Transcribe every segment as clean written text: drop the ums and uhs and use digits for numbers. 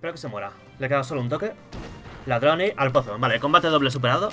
Espero que se muera. Le queda solo un toque. Ladrón y al pozo. Vale, combate doble superado.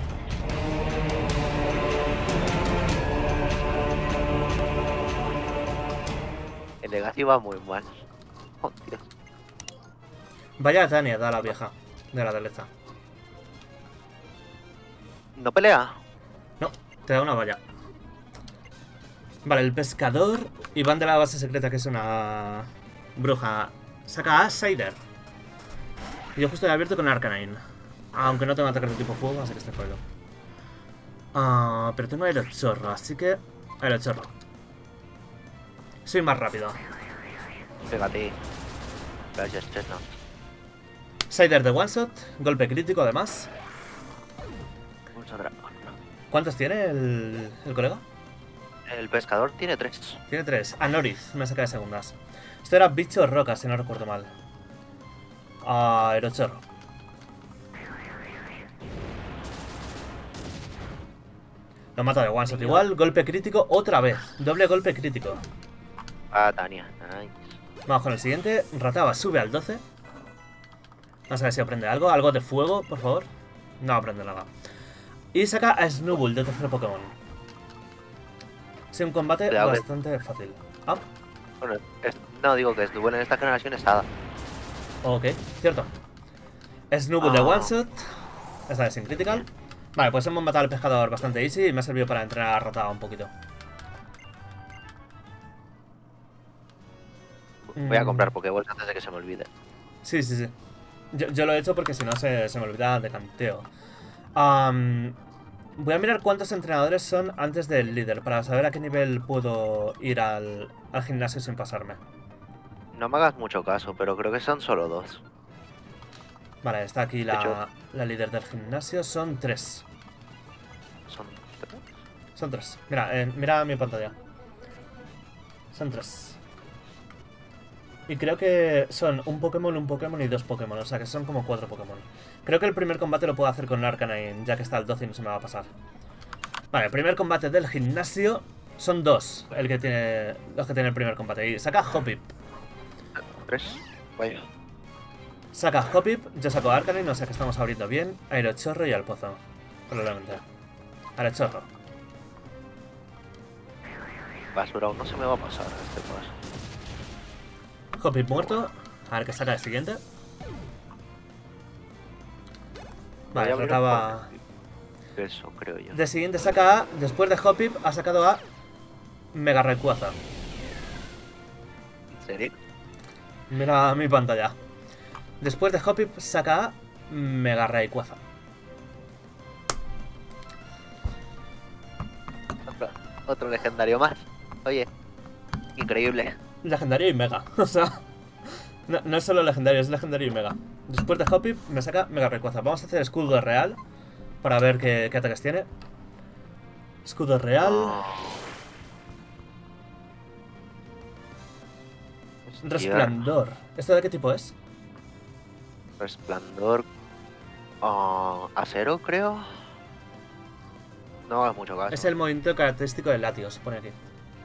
El Legacy va muy mal. Oh, Dios. Vaya Tania da la vieja de la derecha. ¿No pelea? No, te da una valla. Vale, el pescador. Iván de la base secreta, que es una bruja. Saca a Sider. Y yo justo he abierto con Arcanine. Aunque no tengo ataques de tipo fuego, así que estoy jodido. Pero tengo aerochorro, así que... Aerochorro. Soy más rápido. Pégate. Gracias, Chestnut. Sider de one shot. Golpe crítico, además. Pulsa dragón. ¿Cuántos tiene el colega? El pescador tiene 3. Tiene 3. Anoriz, me saca de segundas. Esto era bicho roca, si no recuerdo mal. Aerochorro. Lo mata de one shot igual. Golpe crítico otra vez. Doble golpe crítico. Ah, Tania. Nice. Vamos con el siguiente. Rataba sube al 12. Vamos a ver si aprende algo. Algo de fuego, por favor. No aprende nada. Y saca a Snubbull de tercer Pokémon. Sí, un combate bastante fácil. Ah, Bueno, no digo que Snubbull en esta generación es Hada. ok, cierto. Snubbull de one shot. Esta vez sin critical. Vale, pues hemos matado al pescador bastante easy y me ha servido para entrenar a Rataba un poquito. Voy a comprar Pokéballs antes de que se me olvide. Sí, sí, sí. Yo lo he hecho porque si no se me olvida de canteo. Voy a mirar cuántos entrenadores son antes del líder para saber a qué nivel puedo ir al gimnasio sin pasarme. No me hagas mucho caso, pero creo que son solo 2. Vale, está aquí De hecho, la líder del gimnasio. Son 3. ¿Son 3? Son 3. Mira, mira mi pantalla. Son 3. Y creo que son un Pokémon y 2 Pokémon. O sea que son como 4 Pokémon. Creo que el primer combate lo puedo hacer con Arcanine, ya que está al 12 y no se me va a pasar. Vale, el primer combate del gimnasio son 2. Los que tienen el primer combate. Y saca Hoppip. 3. Vaya. Saca Hoppip, yo saco Arcanine, o sea que estamos abriendo bien. Aerochorro y al pozo. Probablemente. Aerochorro. Basura, aún no se me va a pasar este paso. Hoppip muerto. A ver qué saca el siguiente. Vale, trataba... Eso, creo yo. De siguiente saca a... Después de Hoppip ha sacado a... Mega Rayquaza. ¿En serio? Mira mi pantalla. Después de Hoppip saca a Mega Rayquaza. Otro legendario más. Oye, increíble. Legendario y Mega. O sea... No es solo legendario, es legendario y Mega. Después de Hoppip me saca Mega Rayquaza. Vamos a hacer escudo real para ver qué ataques tiene. Escudo real. Oh. Resplandor. ¿Esto de qué tipo es? Resplandor. Acero, creo. No hagas mucho caso. Es el movimiento característico del Latios, pone aquí.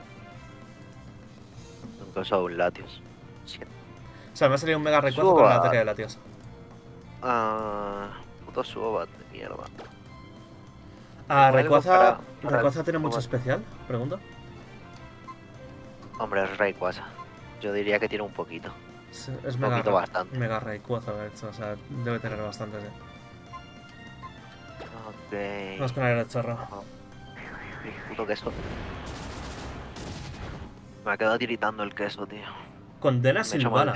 Nunca he usado un Latios. O sea, me ha salido un Mega Rayquaza con el ataque de Latios. Puto Suobat de mierda. Rayquaza para tiene mucho especial, pregunto. Hombre, es Rayquaza. Yo diría que tiene un poquito. Es un poquito bastante. Mega Rayquaza, de hecho, o sea, debe tener bastante. Ok. Vamos con el Aerochorro. Puto queso. Me ha quedado tiritando el queso, tío. Condena Silvana.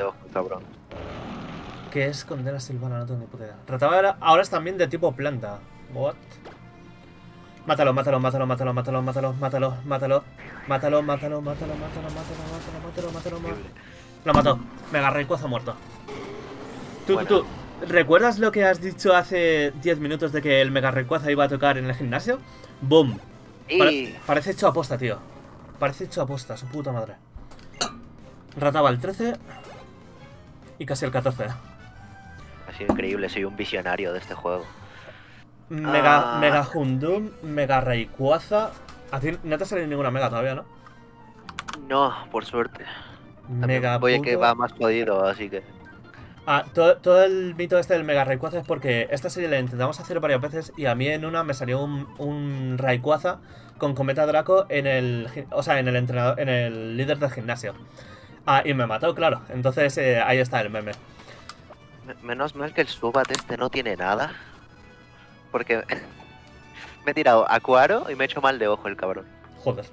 ¿Qué es Condena Silvana? No tengo ni puta idea. Rataba ahora es también de tipo planta. What? Mátalo, mátalo, mátalo, mátalo, mátalo, mátalo, mátalo, mátalo. Mátalo, mátalo, mátalo, mátalo, mátalo, mátalo, mátalo. Lo mató. Mega Rayquaza muerto. Tú, ¿recuerdas lo que has dicho hace 10 minutos de que el Mega Rayquaza iba a tocar en el gimnasio? ¡Boom! Parece hecho aposta, tío. Parece hecho aposta, su puta madre. Rataba el 13 y casi el 14. Ha sido increíble, soy un visionario de este juego. Mega Houndoom, Mega Rayquaza. A ti no te ha salido ninguna Mega todavía, ¿no? No, por suerte. Mega Oye, que va más jodido, así que... Todo el mito este del Mega Rayquaza es porque esta serie la intentamos hacer varias veces y a mí en una me salió un Rayquaza con Cometa Draco en el... O sea, en el entrenador, en el líder del gimnasio. Y me mató, claro. Entonces ahí está el meme. Menos mal que el Subat este no tiene nada. Porque me he tirado Aquaro y me he hecho mal de ojo el cabrón. Joder.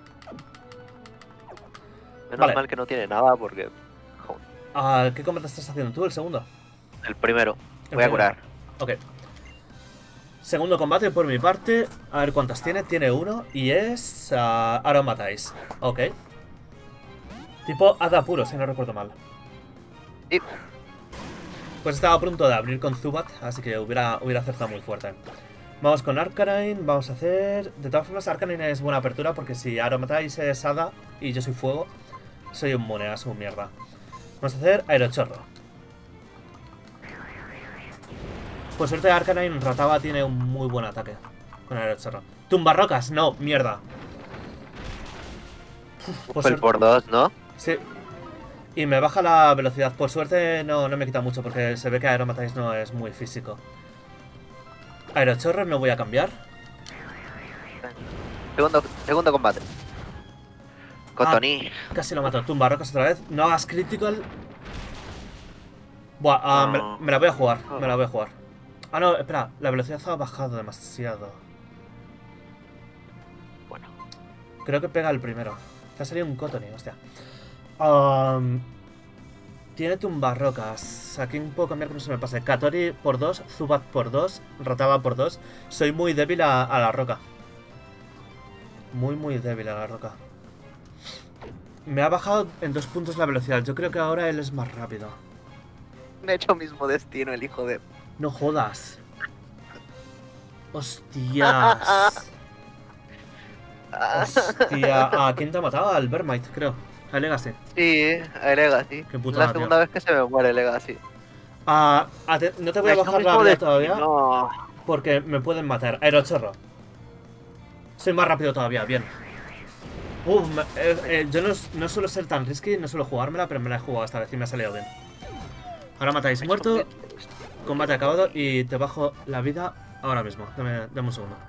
Menos Vale. mal que no tiene nada porque... joder, ¿Qué combate estás haciendo tú? ¿El segundo? el primero. El Voy a primero. curar. Ok. Segundo combate por mi parte. A ver cuántos tiene. Tiene uno y es... Aromatize. Ok. Tipo Hada puro, si no recuerdo mal. Y Pues estaba a punto de abrir con Zubat, así que hubiera acertado muy fuerte. Vamos con Arcanine, vamos a hacer... De todas formas, Arcanine es buena apertura porque si Aromatize es Hada y yo soy fuego, soy inmune a su mierda. Vamos a hacer Aerochorro. Por suerte Arcanine Rataba tiene un muy buen ataque con Aerochorro. ¡Tumbarrocas! No, mierda. fue el por 2, ¿no? Sí. Y me baja la velocidad. Por suerte no me quita mucho porque se ve que Aromatize no es muy físico. Aerochorro no voy a cambiar. Segundo combate. Cotoní. Casi lo mato. Tumbarrocas otra vez. No hagas critical. Buah, No. me la voy a jugar. Me la voy a juar. No, espera. La velocidad ha bajado demasiado. Bueno, Creo que pega el primero. Te ha salido un Cotony, hostia. Tiene tumbarrocas. Aquí puedo cambiar que no se me pase. Katori por 2, Zubat por 2, Rataba por 2. Soy muy débil a la roca. Muy débil a la roca. Me ha bajado en 2 puntos la velocidad. Yo creo que ahora él es más rápido. me he hecho mismo destino el hijo de... No jodas. Hostias. Hostia. ¿A quién te ha matado? Al Vermite, creo. A Legacy. Sí, a Legacy. Qué putada, La segunda vez que se me muere Legacy. No te voy a Me he hecho bajar la mismo vida todavía destino. porque me pueden matar. Aerochorro. Soy más rápido todavía, bien. Yo no suelo ser tan risky, no suelo jugármela, pero me la he jugado esta vez y me ha salido bien. Ahora matáis muerto, combate acabado y te bajo la vida ahora mismo. Dame un segundo.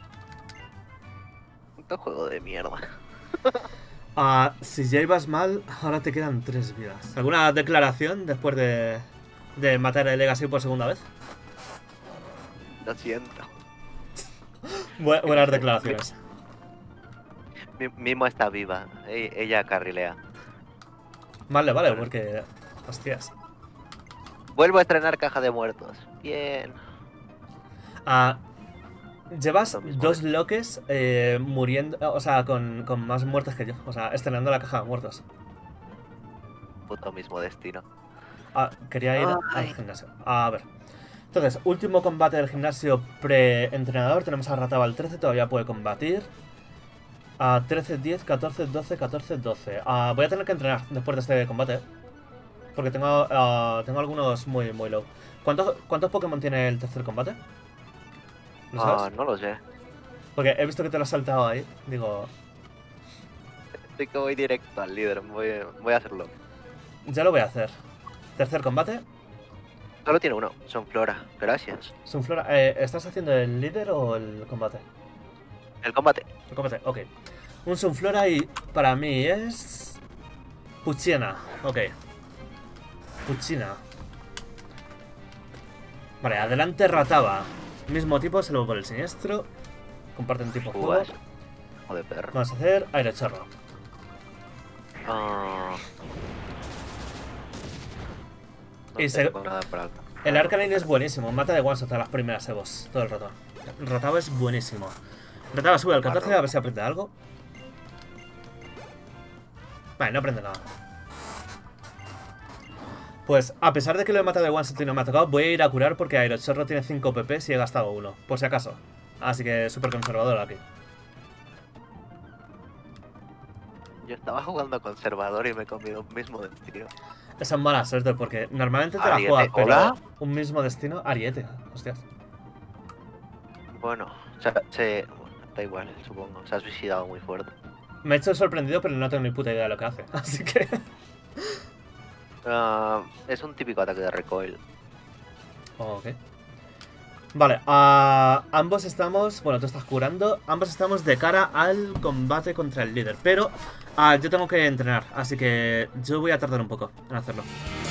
Puto juego de mierda. Si ya ibas mal, ahora te quedan 3 vidas. ¿Alguna declaración después de matar a Legacy por segunda vez? Lo siento. Buenas declaraciones. Mimo está viva. Ella carrilea. Vale, porque... Hostias. Vuelvo a estrenar Caja de Muertos. Bien. Llevas Lo mismo 2 bloques muriendo, o sea, con más muertes que yo. O sea, estrenando la caja de muertos. Puto mismo destino. Quería ir al Ay. gimnasio. A ver. Entonces, último combate del gimnasio pre-entrenador. Tenemos a Rataba al 13, todavía puede combatir. 13, 10, 14, 12, 14, 12. Voy a tener que entrenar después de este combate. Porque tengo algunos muy low. ¿Cuántos Pokémon tiene el tercer combate? ¿Lo sabes? No lo sé. Porque he visto que te lo has saltado ahí. Digo, Estoy que voy directo al líder. Voy a hacerlo. ya lo voy a hacer. Tercer combate. Solo tiene uno. Son Flora. Gracias. Sunflora. ¿Estás haciendo el líder o el combate? El combate. El combate, ok. Un Sunflora y para mí es... Puchina, ok. Puchina. Vale, adelante Rataba. Mismo tipo, salvo por el siniestro. Comparten tipo fuego. Uvas. Hijo de perro. Vamos a hacer Aerochorro. No Y tengo nada para... El Arcanine es buenísimo, mata de one shot a las primeras Evos todo el rato. Rataba es buenísimo. Rataba sube al 14 a ver si aprende algo. Vale, no aprende nada. Pues a pesar de que lo he matado de one shot y no me ha tocado, voy a ir a curar porque Aerochorro tiene 5 PP si he gastado 1, por si acaso. Así que súper conservador aquí. Yo estaba jugando conservador y me he comido un mismo destino. Esa es mala suerte porque normalmente te la Ariete, juegas, pero ¿hola? un mismo destino, Ariete, hostias. Bueno, bueno, da igual, supongo. Se ha suicidado muy fuerte. Me he hecho sorprendido, pero no tengo ni puta idea de lo que hace, así que... Es un típico ataque de recoil. Ok. Vale, ambos estamos... Bueno, tú estás curando. Ambos estamos de cara al combate contra el líder. Pero yo tengo que entrenar, así que yo voy a tardar un poco en hacerlo.